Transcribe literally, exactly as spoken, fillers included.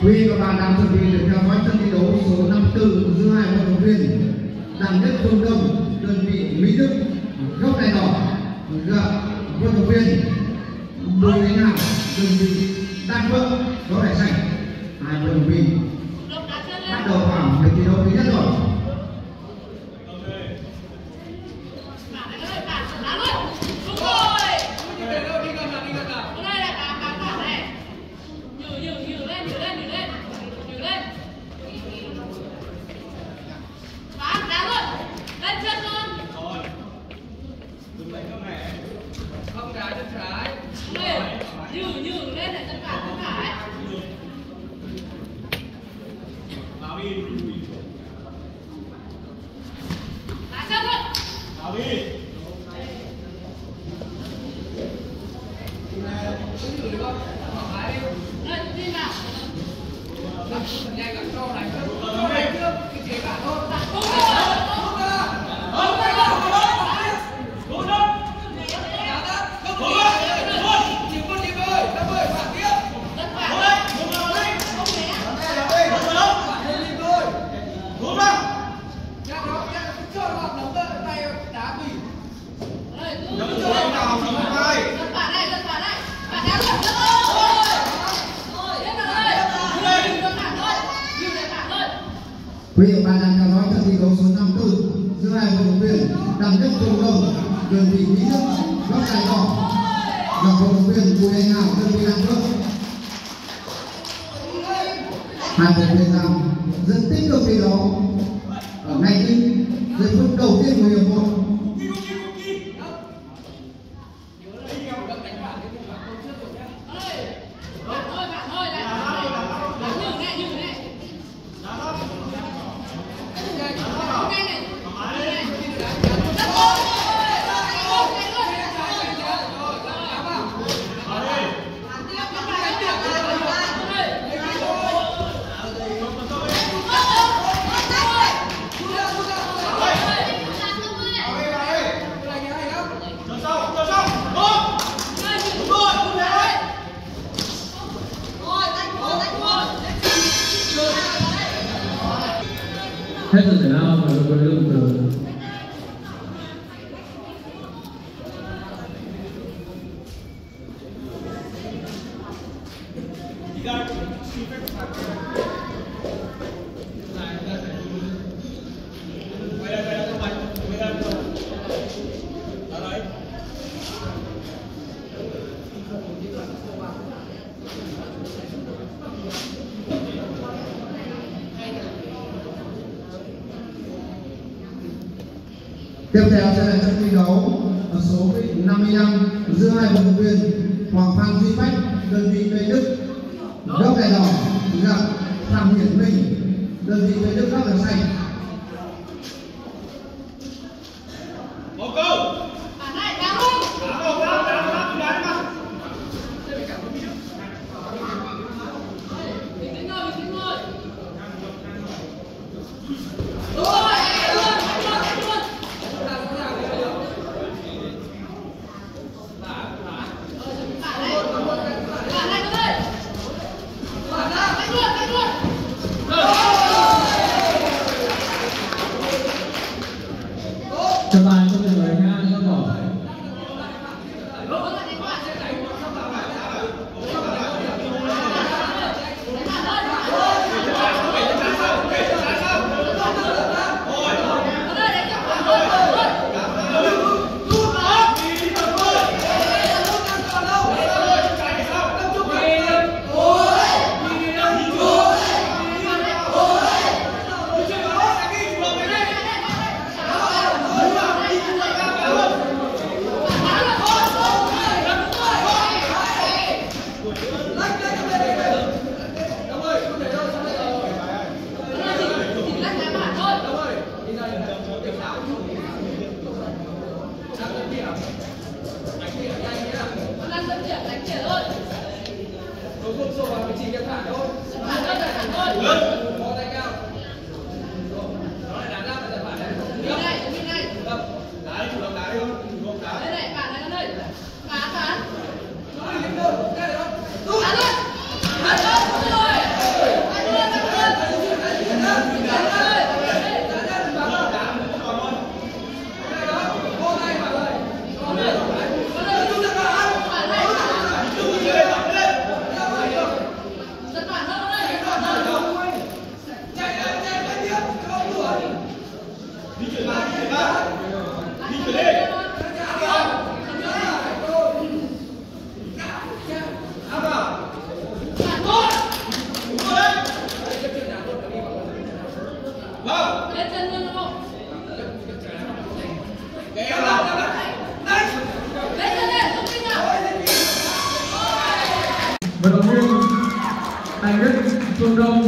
Quý và bạn đang chuẩn bị để theo dõi trận thi đấu số năm mươi tư giữa hai vận động viên Đặng Nhất Phương Đông đơn vị Mỹ Đức góc đai đỏ gặp vận động viên Bùi Anh Hảo đơn vị Đan Phượng góc đai xanh. Hai vận động viên bắt đầu vào với thi đấu thứ nhất rồi. Quý vị và bạn đang theo dõi trận thi đấu số năm mươi tư giữa hai vận động viên Đặng Nhất Phương Đông đơn vị Mỹ Đức góc đai đỏ gặp vận động viên Bùi Anh Hảo đơn vị Đan Phượng. Hai vận động viên đang rất tích cực thi đấu ở ngay những giây phút đầu tiên của hiệp một. Hết giờ thể thao và đội quân lương từ Tiếp theo sẽ là trận thi đấu ở số năm mươi lăm giữa hai vận động viên Hoàng Phan Duy Bách đơn vị Tây Đức góc đai đỏ gặp Phạm Hiển Minh đơn vị Tây Đức góc đai xanh. Phương Đông